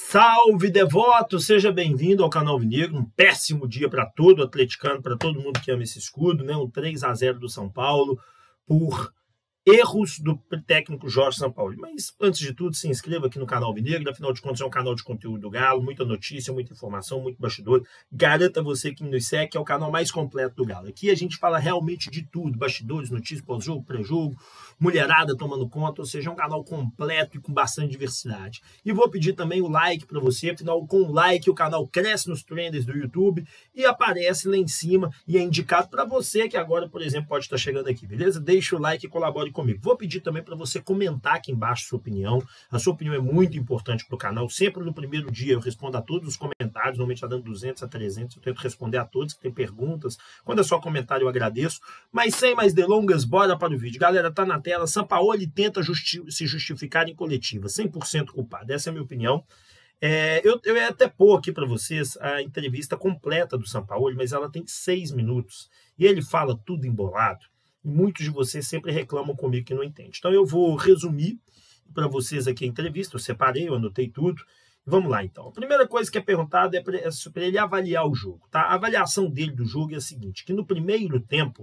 Salve, devoto! Seja bem-vindo ao canal Alvinegro. Um péssimo dia para todo atleticano, para todo mundo que ama esse escudo, né? Um 3-0 do São Paulo por erros do técnico Jorge Sampaoli. Mas, antes de tudo, se inscreva aqui no canal Alvinegro. Afinal de contas, é um canal de conteúdo do Galo, muita notícia, muita informação, muito bastidor. Garanta você que nos segue, que é o canal mais completo do Galo. Aqui a gente fala realmente de tudo, bastidores, notícias, pós-jogo, pré-jogo, mulherada tomando conta, ou seja, é um canal completo e com bastante diversidade. E vou pedir também o like para você, afinal, com o like o canal cresce nos trends do YouTube e aparece lá em cima e é indicado para você que agora, por exemplo, pode estar chegando aqui, beleza? Deixa o like e colabore comigo. Vou pedir também para você comentar aqui embaixo sua opinião. A sua opinião é muito importante para o canal. Sempre no primeiro dia eu respondo a todos os comentários, normalmente está dando 200 a 300, eu tento responder a todos que têm perguntas. Quando é só comentário eu agradeço. Mas sem mais delongas, bora para o vídeo. Galera, tá na tela. Sampaoli tenta se justificar em coletiva, 100% culpado. Essa é a minha opinião. Eu ia até pôr aqui para vocês a entrevista completa do Sampaoli, mas ela tem 6 minutos. E ele fala tudo embolado. E muitos de vocês sempre reclamam comigo que não entende. Então eu vou resumir para vocês aqui a entrevista. Eu separei, eu anotei tudo. Vamos lá, então. A primeira coisa que é perguntada é para ele avaliar o jogo. Tá? A avaliação dele do jogo é a seguinte, que no primeiro tempo,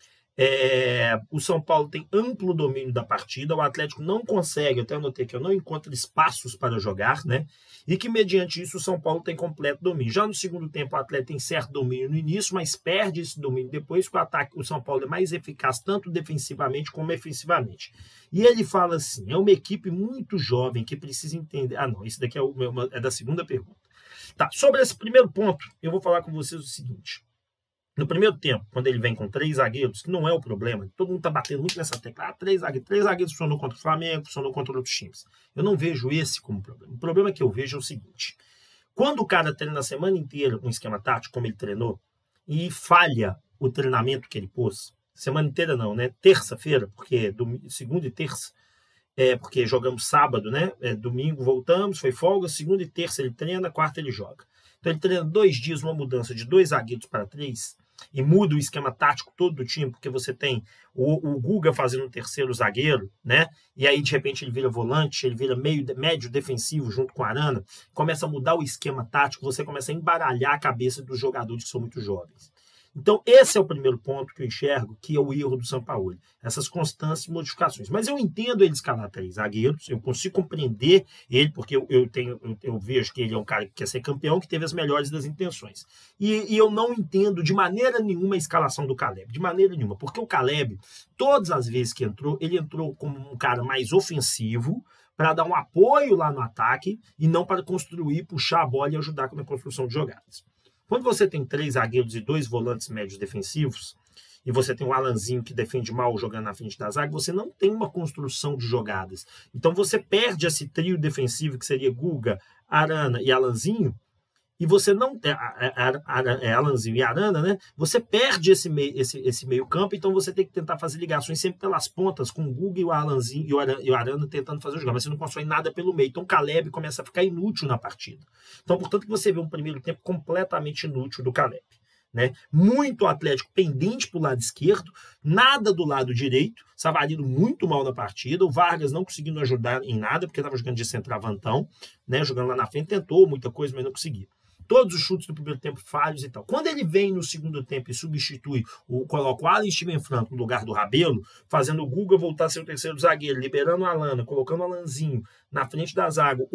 o São Paulo tem amplo domínio da partida, o Atlético não consegue, eu até anotei que eu não encontro espaços para jogar, né? E que mediante isso o São Paulo tem completo domínio. Já no segundo tempo o Atlético tem certo domínio no início, mas perde esse domínio depois que o ataque, o São Paulo é mais eficaz tanto defensivamente como ofensivamente. E ele fala assim, é uma equipe muito jovem que precisa entender... Ah não, isso daqui é da segunda pergunta. Tá, sobre esse primeiro ponto, eu vou falar com vocês o seguinte... No primeiro tempo, quando ele vem com 3 zagueiros, que não é o problema, todo mundo está batendo muito nessa tecla, 3 zagueiros funcionou contra o Flamengo, funcionou contra outros times. Eu não vejo esse como problema. O problema que eu vejo é o seguinte, quando o cara treina a semana inteira um esquema tático, como ele treinou, e falha o treinamento que ele pôs, semana inteira não, né? Terça-feira, porque segunda e terça, porque jogamos sábado, né? Domingo voltamos, foi folga, segunda e terça ele treina, quarta ele joga. Então ele treina 2 dias, uma mudança de 2 zagueiros para 3, e muda o esquema tático todo do time, porque você tem o Guga fazendo um terceiro zagueiro, né? E aí, de repente, ele vira volante, ele vira médio defensivo junto com o Arana, começa a mudar o esquema tático, você começa a embaralhar a cabeça dos jogadores que são muito jovens. Então, esse é o primeiro ponto que eu enxergo, que é o erro do Sampaoli. Essas constantes modificações. Mas eu entendo ele escalar 3 zagueiros, eu consigo compreender ele, porque eu vejo que ele é um cara que quer ser campeão, que teve as melhores das intenções. E eu não entendo de maneira nenhuma a escalação do Caleb, de maneira nenhuma, porque o Caleb, todas as vezes que entrou, ele entrou como um cara mais ofensivo, para dar um apoio lá no ataque, e não para construir, puxar a bola e ajudar na construção de jogadas. Quando você tem 3 zagueiros e 2 volantes médios defensivos, e você tem um Alanzinho que defende mal jogando na frente da zaga, você não tem uma construção de jogadas. Então você perde esse trio defensivo que seria Guga, Arana e Alanzinho, e você não tem Alanzinho e Arana, né? Você perde esse meio campo, então você tem que tentar fazer ligações sempre pelas pontas, com o Guga e o Alanzinho e o Arana tentando fazer o jogo, mas você não constrói nada pelo meio. Então o Caleb começa a ficar inútil na partida. Então, portanto, você vê um primeiro tempo completamente inútil do Caleb, né? Muito Atlético pendente para o lado esquerdo, nada do lado direito, Savarino muito mal na partida, o Vargas não conseguindo ajudar em nada, porque estava jogando de centroavantão, né? Jogando lá na frente, tentou muita coisa, mas não conseguia. Todos os chutes do primeiro tempo falhos e tal. Quando ele vem no segundo tempo e substitui, coloca o Alan Steven Franco no lugar do Rabelo, fazendo o Guga voltar a ser o terceiro zagueiro, liberando o Alana, colocando o Alanzinho na frente da zaga,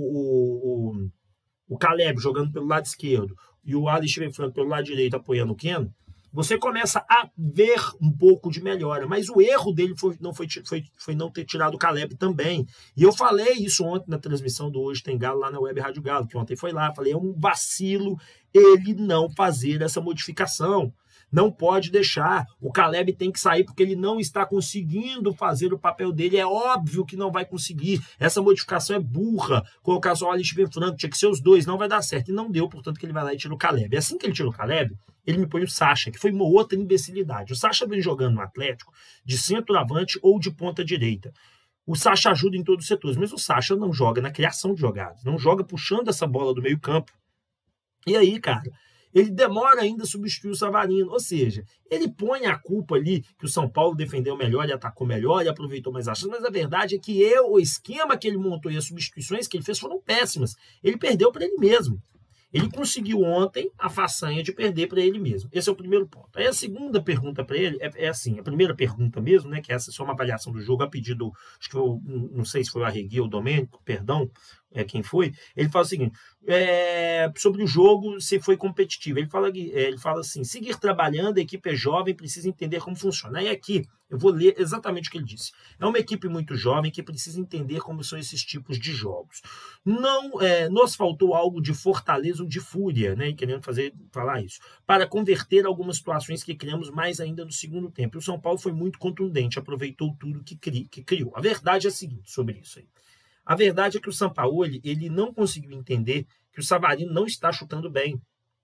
o Caleb jogando pelo lado esquerdo e o Alan Steven Franco pelo lado direito apoiando o Keno, você começa a ver um pouco de melhora, mas o erro dele foi não ter tirado o Caleb também. E eu falei isso ontem na transmissão do Hoje Tem Galo, lá na Web Rádio Galo, que ontem foi lá, falei, é um vacilo ele não fazer essa modificação. Não pode deixar, o Caleb tem que sair porque ele não está conseguindo fazer o papel dele, é óbvio que não vai conseguir, essa modificação é burra, colocar só o Alisson Franco, tinha que ser os dois, não vai dar certo, e não deu, portanto que ele vai lá e tira o Caleb. Assim que ele tira o Caleb, ele me põe o Sacha, que foi uma outra imbecilidade. O Sacha vem jogando no Atlético de centroavante ou de ponta direita. O Sacha ajuda em todos os setores, mas o Sacha não joga na criação de jogadas, não joga puxando essa bola do meio campo. E aí, cara, ele demora ainda a substituir o Savarino, ou seja, ele põe a culpa ali que o São Paulo defendeu melhor e atacou melhor e aproveitou mais as chances, mas a verdade é que o esquema que ele montou e as substituições que ele fez foram péssimas. Ele perdeu para ele mesmo. Ele conseguiu ontem a façanha de perder para ele mesmo. Esse é o primeiro ponto. Aí a segunda pergunta para ele é assim, a primeira pergunta mesmo, né, que essa é só uma avaliação do jogo, a pedido, acho que não sei se foi o Arregui ou o Domênico, perdão, quem foi, ele fala o seguinte, sobre o jogo, se foi competitivo. Ele fala assim, seguir trabalhando, a equipe é jovem, precisa entender como funciona. Aí aqui, eu vou ler exatamente o que ele disse. É uma equipe muito jovem que precisa entender como são esses tipos de jogos. Não nos faltou algo de fortaleza ou de fúria, né, querendo falar isso, para converter algumas situações que criamos mais ainda no segundo tempo. O São Paulo foi muito contundente, aproveitou tudo que criou. A verdade é a seguinte sobre isso aí. A verdade é que o Sampaoli, ele não conseguiu entender que o Savarino não está chutando bem.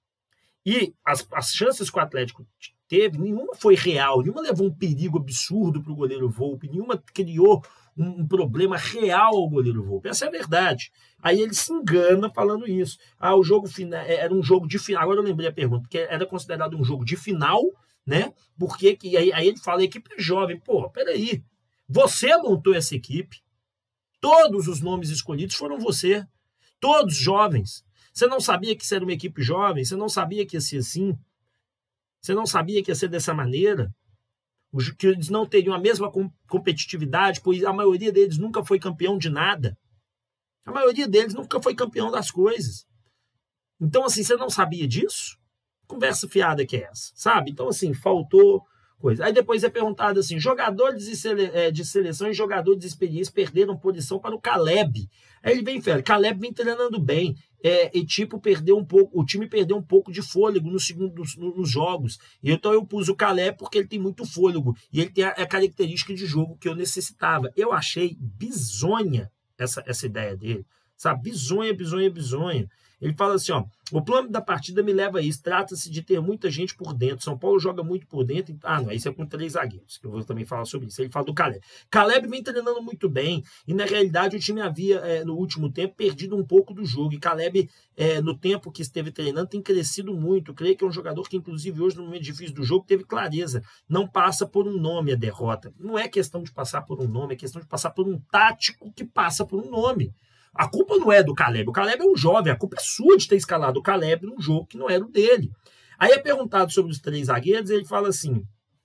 E as chances que o Atlético teve, nenhuma foi real, nenhuma levou um perigo absurdo para o goleiro Volpi, nenhuma criou um problema real ao goleiro Volpi. Essa é a verdade. Aí ele se engana falando isso. O jogo final era um jogo de final. Agora eu lembrei a pergunta, porque era considerado um jogo de final, né? Porque aí ele fala, a equipe é jovem. Pô, peraí. Você montou essa equipe. Todos os nomes escolhidos foram você. Todos jovens. Você não sabia que isso era uma equipe jovem? Você não sabia que ia ser assim? Você não sabia que ia ser dessa maneira? Que eles não teriam a mesma competitividade, pois a maioria deles nunca foi campeão de nada. A maioria deles nunca foi campeão das coisas. Então, assim, você não sabia disso? Conversa fiada que é essa, sabe? Então, assim, faltou coisa. Aí depois é perguntado assim, jogadores de seleção e jogadores de experiência perderam posição para o Caleb. Aí ele vem, Caleb vem treinando bem, perdeu um pouco, o time perdeu um pouco de fôlego nos jogos. Então eu pus o Caleb porque ele tem muito fôlego e ele tem a característica de jogo que eu necessitava. Eu achei bizonha essa ideia dele, sabe? Bizonha. Ele fala assim, ó, o plano da partida me leva a isso, trata-se de ter muita gente por dentro, São Paulo joga muito por dentro, não, isso é com 3 zagueiros, que eu vou também falar sobre isso. Ele fala do Caleb. Caleb vem treinando muito bem, e na realidade o time havia, no último tempo, perdido um pouco do jogo, e Caleb, no tempo que esteve treinando, tem crescido muito, creio que é um jogador que, inclusive, hoje, no momento difícil do jogo, teve clareza, não passa por um nome a derrota, não é questão de passar por um nome, é questão de passar por um tático que passa por um nome. A culpa não é do Caleb. O Caleb é um jovem. A culpa é sua de ter escalado o Caleb num jogo que não era o dele. Aí é perguntado sobre os 3 zagueiros, ele fala assim,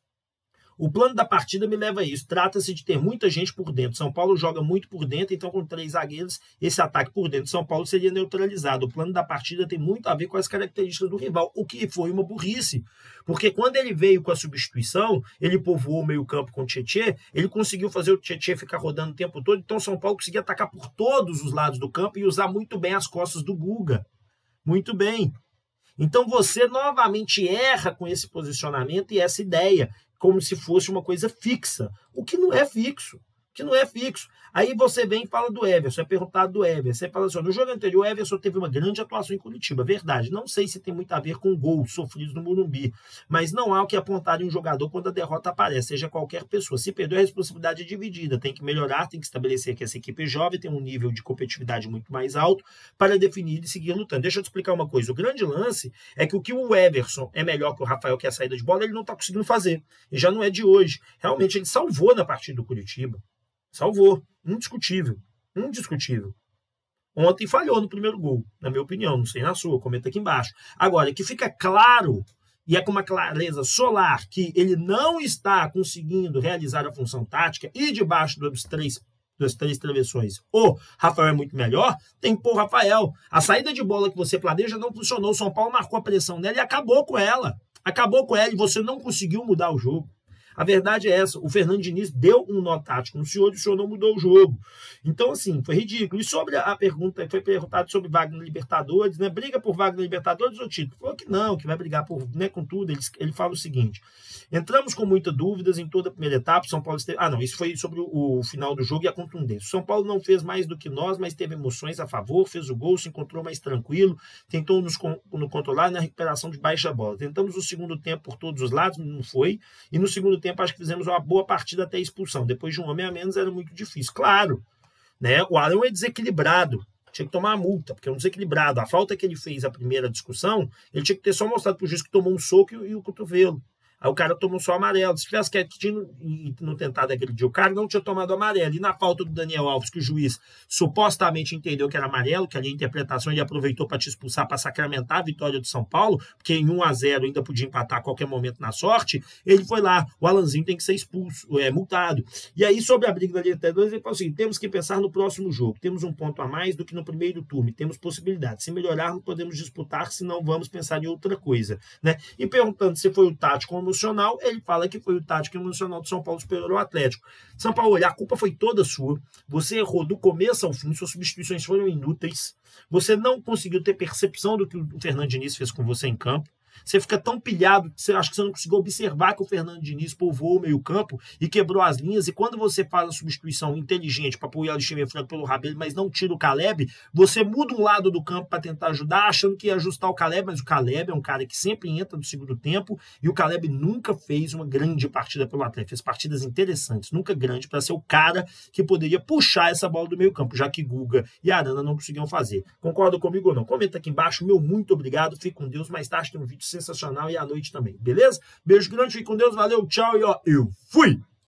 o plano da partida me leva a isso. Trata-se de ter muita gente por dentro. São Paulo joga muito por dentro, então com 3 zagueiros, esse ataque por dentro de São Paulo seria neutralizado. O plano da partida tem muito a ver com as características do rival, o que foi uma burrice. Porque quando ele veio com a substituição, ele povoou o meio-campo com o Tietê, ele conseguiu fazer o Tietê ficar rodando o tempo todo, então São Paulo conseguia atacar por todos os lados do campo e usar muito bem as costas do Guga. Muito bem. Então você novamente erra com esse posicionamento e essa ideia, como se fosse uma coisa fixa, o que não é fixo. Aí você vem e fala do Everson, é perguntado do Everson, você fala assim, no jogo anterior o Everson teve uma grande atuação em Curitiba, verdade, não sei se tem muito a ver com gols sofridos no Morumbi, mas não há o que apontar em um jogador quando a derrota aparece, seja qualquer pessoa, se perdeu a responsabilidade é dividida, tem que melhorar, tem que estabelecer que essa equipe jovem tem um nível de competitividade muito mais alto para definir e seguir lutando. Deixa eu te explicar uma coisa, o grande lance é que o Everson é melhor que o Rafael, que é a saída de bola, ele não está conseguindo fazer, e já não é de hoje, realmente ele salvou na partida do Curitiba. Salvou, indiscutível. Ontem falhou no primeiro gol, na minha opinião, não sei na sua, comenta aqui embaixo. Agora, que fica claro, e é com uma clareza solar, que ele não está conseguindo realizar a função tática e debaixo das três travessões o Rafael é muito melhor, tem que pôr o Rafael. A saída de bola que você planeja não funcionou, o São Paulo marcou a pressão nela e acabou com ela. E você não conseguiu mudar o jogo. A verdade é essa, o Fernando Diniz deu um nó tático no senhor e o senhor não mudou o jogo. Então, assim, foi ridículo. E sobre a pergunta, foi perguntado sobre vaga na Libertadores, né? Briga por vaga na Libertadores ou título? Falou que não, que vai brigar por, né, com tudo. Ele fala o seguinte, entramos com muitas dúvidas em toda a primeira etapa, São Paulo esteve... isso foi sobre o final do jogo e a contundência. O São Paulo não fez mais do que nós, mas teve emoções a favor, fez o gol, se encontrou mais tranquilo, tentou nos controlar na recuperação de baixa bola. Tentamos o segundo tempo por todos os lados, não foi, e no segundo tempo acho que fizemos uma boa partida até a expulsão. Depois de um homem a menos era muito difícil. Claro, né? O Arão é desequilibrado. tinha que tomar a multa, porque é um desequilibrado. A falta que ele fez a primeira discussão, ele tinha que ter só mostrado pro juiz que tomou um soco e o cotovelo. Aí o cara tomou só amarelo. Se tivesse quietinho e não tentado agredir o cara, não tinha tomado amarelo. E na falta do Daniel Alves, que o juiz supostamente entendeu que era amarelo, que ali a interpretação ele aproveitou para te expulsar, para sacramentar a vitória do São Paulo, porque em 1-0 ainda podia empatar a qualquer momento na sorte, ele foi lá. O Alanzinho tem que ser expulso, multado. E aí, sobre a briga da Libertadores, ele falou assim, temos que pensar no próximo jogo. Temos um ponto a mais do que no primeiro turno. E temos possibilidades. Se melhorarmos, podemos disputar, se não, vamos pensar em outra coisa. Né? E perguntando se foi o tático ou emocional, ele fala que foi o tático emocional do São Paulo superior ao Atlético. São Paulo, a culpa foi toda sua. Você errou do começo ao fim, suas substituições foram inúteis. Você não conseguiu ter percepção do que o Fernando Diniz fez com você em campo. Você fica tão pilhado que você acha que você não conseguiu observar que o Fernando Diniz povoou o meio-campo e quebrou as linhas. E quando você faz a substituição inteligente para pôr o Alexandre Franco pelo Rabelo, mas não tira o Caleb, você muda um lado do campo para tentar ajudar, achando que ia ajustar o Caleb, mas o Caleb é um cara que sempre entra no segundo tempo e o Caleb nunca fez uma grande partida pelo Atlético. Fez partidas interessantes, nunca grande, para ser o cara que poderia puxar essa bola do meio-campo, já que Guga e Arana não conseguiam fazer. Concorda comigo ou não? Comenta aqui embaixo. Meu muito obrigado. Fique com Deus. Mais tarde tem um vídeo sensacional e à noite também, beleza? Beijo grande, fique com Deus, valeu, tchau e ó, eu fui!